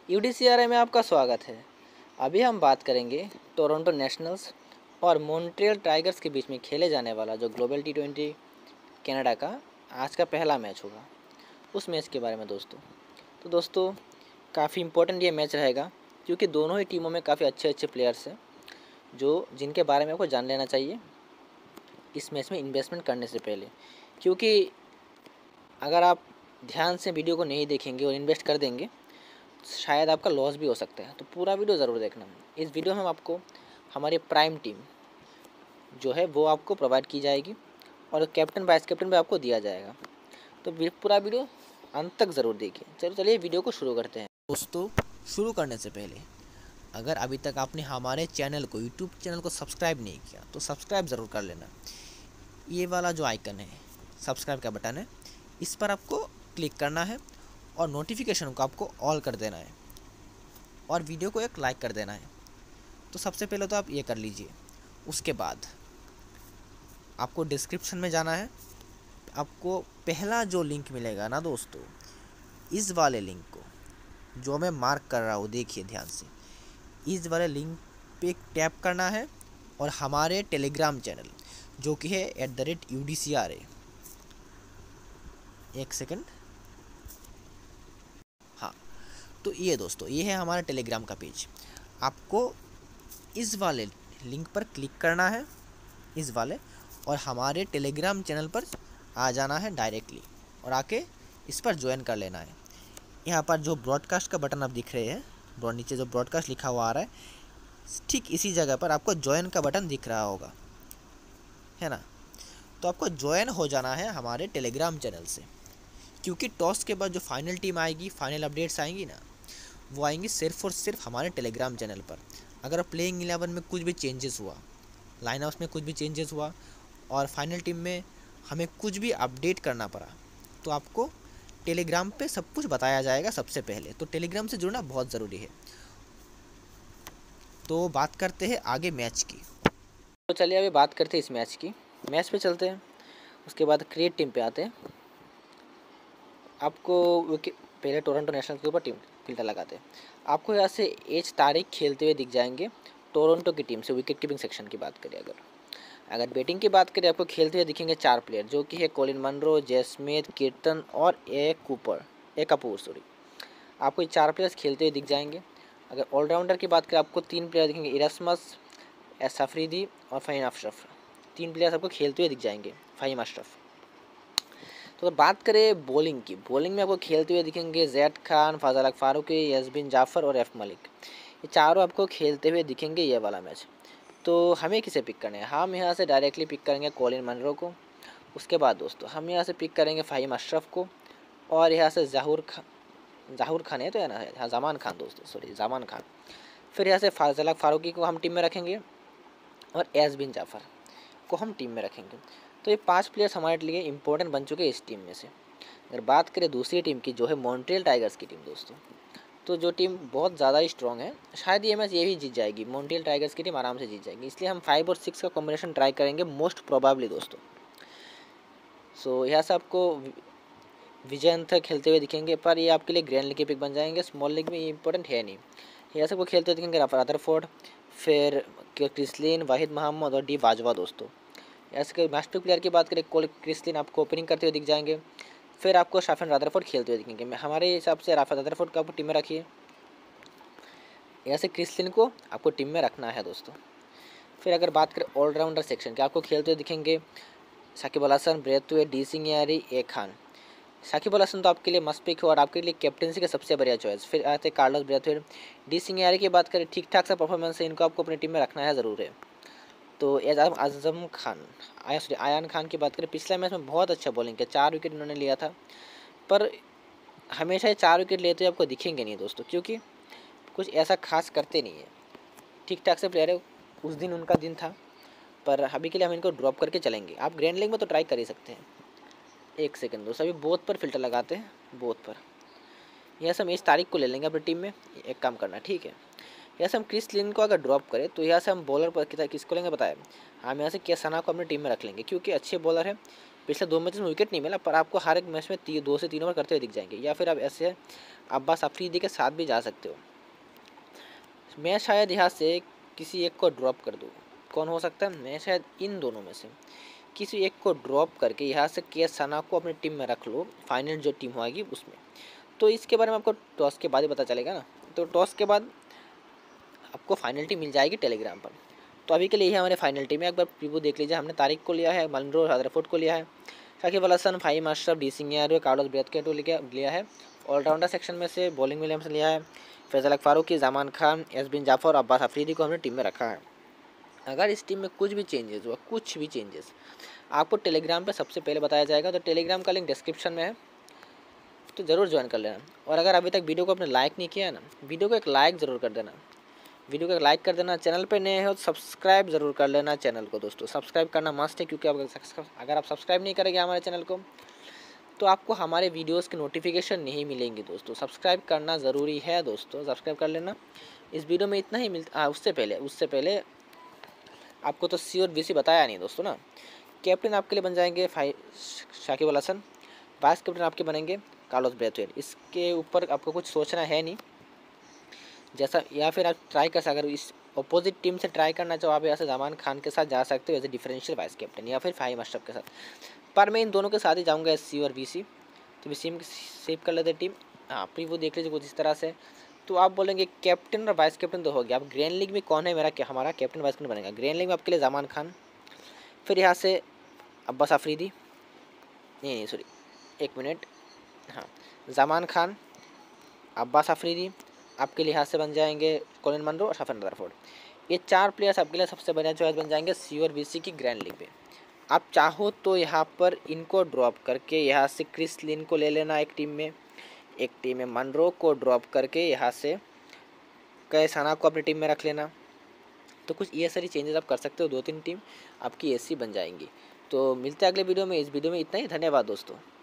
यूडीसीआरए में आपका स्वागत है। अभी हम बात करेंगे टोरंटो नेशनल्स और मॉन्ट्रियल टाइगर्स के बीच में खेले जाने वाला जो ग्लोबल T20 कनाडा का आज का पहला मैच होगा, उस मैच के बारे में दोस्तों। तो दोस्तों काफ़ी इम्पोर्टेंट ये मैच रहेगा क्योंकि दोनों ही टीमों में काफ़ी अच्छे अच्छे प्लेयर्स हैं जिनके बारे में आपको जान लेना चाहिए इस मैच में इन्वेस्टमेंट करने से पहले। क्योंकि अगर आप ध्यान से वीडियो को नहीं देखेंगे और इन्वेस्ट कर देंगे शायद आपका लॉस भी हो सकता है। तो पूरा वीडियो ज़रूर देखना। इस वीडियो में हम आपको हमारी प्राइम टीम जो है वो आपको प्रोवाइड की जाएगी और कैप्टन वाइस कैप्टन भी आपको दिया जाएगा। तो पूरा वीडियो अंत तक ज़रूर देखिए। चलिए वीडियो को शुरू करते हैं। दोस्तों शुरू करने से पहले अगर अभी तक आपने हमारे चैनल को यूट्यूब चैनल को सब्सक्राइब नहीं किया तो सब्सक्राइब ज़रूर कर लेना। ये वाला जो आइकन है सब्सक्राइब का बटन है, इस पर आपको क्लिक करना है और नोटिफिकेशन को आपको ऑल कर देना है और वीडियो को एक लाइक कर देना है। तो सबसे पहले तो आप ये कर लीजिए। उसके बाद आपको डिस्क्रिप्शन में जाना है। आपको पहला जो लिंक मिलेगा ना दोस्तों, इस वाले लिंक को जो मैं मार्क कर रहा हूँ, देखिए ध्यान से, इस वाले लिंक पे टैप करना है और हमारे टेलीग्राम चैनल जो कि है @UDCRA, एक सेकंड, हाँ, तो ये दोस्तों ये है हमारा टेलीग्राम का पेज। आपको इस वाले लिंक पर क्लिक करना है, इस वाले, और हमारे टेलीग्राम चैनल पर आ जाना है डायरेक्टली और आके इस पर ज्वाइन कर लेना है। यहाँ पर जो ब्रॉडकास्ट का बटन आप दिख रहे हैं, नीचे जो ब्रॉडकास्ट लिखा हुआ आ रहा है, ठीक इसी जगह पर आपको ज्वाइन का बटन दिख रहा होगा, है ना। तो आपको ज्वाइन हो जाना है हमारे टेलीग्राम चैनल से, क्योंकि टॉस के बाद जो फाइनल टीम आएगी, फाइनल अपडेट्स आएंगी ना, वो आएंगी सिर्फ और सिर्फ हमारे टेलीग्राम चैनल पर। अगर प्लेइंग 11 में कुछ भी चेंजेस हुआ, लाइनअप्स में कुछ भी चेंजेस हुआ और फाइनल टीम में हमें कुछ भी अपडेट करना पड़ा, तो आपको टेलीग्राम पे सब कुछ बताया जाएगा सबसे पहले। तो टेलीग्राम से जुड़ना बहुत ज़रूरी है। तो बात करते हैं आगे मैच की। तो चलिए अभी बात करते हैं इस मैच की। मैच पे चलते हैं, उसके बाद क्रिएट टीम पे आते हैं। आपको पहले टोरंटो नेशनल के ऊपर टीम फिल्टर लगाते हैं। आपको यहाँ से एच तारिक खेलते हुए दिख जाएंगे टोरंटो की टीम से। विकेट कीपिंग सेक्शन की बात करें, अगर बैटिंग की बात करें, आपको खेलते हुए दिखेंगे 4 प्लेयर जो कि है कॉलिन मनरो, जे स्मिथ, कीर्तन और ए कपूर। आपको ये 4 प्लेयर्स खेलते हुए दिख जाएंगे। अगर ऑलराउंडर की बात करें, आपको 3 प्लेयर दिखेंगे, इरस्मस, एस अफरीदी और फ़हीम अशरफ। 3 प्लेयर्स आपको खेलते हुए दिख जाएंगे, फ़हीम अशरफ। तो अगर बात करें बॉलिंग की, बॉलिंग में आपको खेलते हुए दिखेंगे जैद खान, फाजल फारूकी, यजबिन जाफ़र और एफ मलिक। ये चारों आपको खेलते हुए दिखेंगे ये वाला मैच। तो हमें किसे पिक करना है? हम यहाँ से डायरेक्टली पिक करेंगे कॉलिन मनरो को। उसके बाद दोस्तों हम यहाँ से पिक करेंगे फ़हीम अशरफ को, और यहाँ से ज़हूर खान है तो है ना, हाँ ज़मान खान दोस्तों, सॉरी ज़मान खान। फिर यहाँ से फाजल फारूकी को हम टीम में रखेंगे और यजबिन जाफ़र को हम टीम में रखेंगे। तो ये 5 प्लेयर्स हमारे लिए इंपॉर्टेंट बन चुके हैं इस टीम में से। अगर बात करें दूसरी टीम की जो है मॉन्ट्रियल टाइगर्स की टीम दोस्तों, तो जो टीम बहुत ज़्यादा ही स्ट्रॉन्ग है, शायद ये मैच ये भी जीत जाएगी। मॉन्ट्रियल टाइगर्स की टीम आराम से जीत जाएगी, इसलिए हम 5 और 6 का कॉम्बिनेशन ट्राई करेंगे मोस्ट प्रोबेबली दोस्तों। सो यहाँ से आपको विजयंत खेलते हुए दिखेंगे, पर ये आपके लिए ग्रैंड लीग के पिक बन जाएंगे, स्मॉल लीग में ये इंपॉर्टेंट है नहीं। यहाँ से वो खेलते हुए दिखेंगे रदरफोर्ड, फिर क्रिसलिन, वाहिद मोहम्मद और डी बाजवा दोस्तों। ऐसे के मास्टर प्लेयर की बात करें, क्रिसलिन आपको ओपनिंग करते हुए दिख जाएंगे। फिर आपको शाफिन रदरफोर्ड खेलते हुए दिखेंगे। हमारे हिसाब से राफेल रदरफोर्ड को आप टीम में रखिए। ऐसे क्रिसलिन को आपको टीम में रखना है दोस्तों। फिर अगर बात करें ऑलराउंडर सेक्शन के, आपको खेलते हुए दिखेंगे Shakib Al Hasan, Brathwaite, D Singh, A Khan. Shakib Al Hasan तो आपके लिए मस्ट पिक है और आपके लिए कैप्टनसी का सबसे बढ़िया चॉइस। फिर आते कार्लोस ब्रेथवेट, डी सिंह की बात करें, ठीक ठाक सा परफॉर्मेंस है, इनको आपको अपनी टीम में रखना है ज़रूर है। तो आयान खान की बात करें, पिछले मैच में बहुत अच्छा बॉलिंग किया, 4 विकेट इन्होंने लिया था, पर हमेशा ये 4 विकेट लेते हुए आपको दिखेंगे नहीं दोस्तों, क्योंकि कुछ ऐसा खास करते नहीं है। ठीक ठाक से प्लेयर है, उस दिन उनका दिन था, पर अभी के लिए हम इनको ड्रॉप करके चलेंगे। आप ग्रैंड लीग में तो ट्राई कर ही सकते हैं। एक सेकंड दोस्तों, अभी बोथ पर फिल्टर लगाते हैं, बोथ पर। यहाँ से हम इस तारीख को ले लेंगे अपनी टीम में। एक काम करना, ठीक है, यहाँ से हम क्रिसलिन को अगर ड्रॉप करें तो यहाँ से हम बॉलर पर किसको लेंगे बताएं, हम यहाँ से केसाना को अपनी टीम में रख लेंगे, क्योंकि अच्छे बॉलर है, पिछले 2 मैचेस में विकेट नहीं मिला, पर आपको हर एक मैच में 2 से 3 ओवर करते हुए दिख जाएंगे। या फिर आप ऐसे अब्बास अफरीदी के साथ भी जा सकते हो। मैं शायद यहाँ से किसी एक को ड्रॉप कर दूँ। कौन हो सकता है? मैं शायद इन दोनों में से किसी एक को ड्रॉप करके यहाँ से के सना को अपनी टीम में रख लो, फाइनल जो टीम होगी उसमें। तो इसके बारे में आपको टॉस के बाद ही पता चलेगा ना। तो टॉस के बाद आपको फाइनल टीम मिल जाएगी टेलीग्राम पर। तो अभी के लिए हमारे फाइनल टीम है, एक बार प्रीव्यू देख लीजिए। हमने तारिक को लिया है, मनरो हदरफोर्ड को लिया है, Shakib Al Hasan, Fahim Ashraf, D Singh Yadav, Carlos Brathwaite लिया है। ऑलराउंडर सेक्शन में से बॉलिंग विलियम्स लिया है, फैजल फारूकी, जमान खान, एसबिन जाफर और अब्बास अफरीदी को हमने टीम में रखा है। अगर इस टीम में कुछ भी चेंजेस हुआ, कुछ भी चेंजेस, आपको टेलीग्राम पर सबसे पहले बताया जाएगा। तो टेलीग्राम का लिंक डिस्क्रिप्शन में है, तो ज़रूर ज्वाइन कर लेना। और अगर अभी तक वीडियो को आपने लाइक नहीं किया है ना, वीडियो को एक लाइक ज़रूर कर देना। वीडियो को लाइक कर देना। चैनल पे नए हो तो सब्सक्राइब ज़रूर कर लेना चैनल को दोस्तों। सब्सक्राइब करना मस्ट है, क्योंकि अगर आप सब्सक्राइब नहीं करेंगे हमारे चैनल को तो आपको हमारे वीडियोस के नोटिफिकेशन नहीं मिलेंगे दोस्तों। सब्सक्राइब करना ज़रूरी है दोस्तों, सब्सक्राइब कर लेना। इस वीडियो में इतना ही मिलता। उससे पहले आपको तो सी और BC बताया नहीं दोस्तों ना। कैप्टन आपके लिए बन जाएंगे शाकिब अल हसन, वाइस कैप्टन आपके बनेंगे कार्लोस ब्रैथवेट। इसके ऊपर आपको कुछ सोचना है नहीं जैसा। या फिर आप ट्राई कर सकते, अगर इस अपोजिट टीम से ट्राई करना चाहो आप यहाँ से जमान खान के साथ जा सकते हो as a differential vice captain, या फिर फाहिम अशरफ के साथ। पर मैं इन दोनों के साथ ही जाऊँगा, SC और BC। तो BC में सेव कर लेते टीम। हाँ, प्रीव्यू देख लीजिए कुछ इस तरह से। तो आप बोलेंगे कैप्टन और वाइस कैप्टन तो हो गया, अब ग्रैंड लीग में कौन है हमारा कैप्टन वाइस कैप्टन बनेगा। ग्रैंड लीग में आपके लिए जमान खान, फिर यहाँ से अब्बास अफरीदी, नहीं सॉरी 1 मिनट, हाँ, जमान खान, अब्बास अफरीदी आपके लिहाज से बन जाएंगे, कॉलिन मनरो और शफन रदरफोर्ड। ये 4 प्लेयर्स आपके लिए सबसे बढ़िया चॉइस बन जाएंगे C और BC की ग्रैंड लीग में। आप चाहो तो यहाँ पर इनको ड्रॉप करके यहाँ से क्रिस लिन को ले लेना एक टीम में मनरो को ड्रॉप करके यहाँ से कैसाना को अपनी टीम में रख लेना। तो कुछ ये सारी चेंजेस आप कर सकते हो, 2-3 टीम आपकी ऐसी बन जाएंगी। तो मिलते हैं अगले वीडियो में। इस वीडियो में इतना ही। धन्यवाद दोस्तों।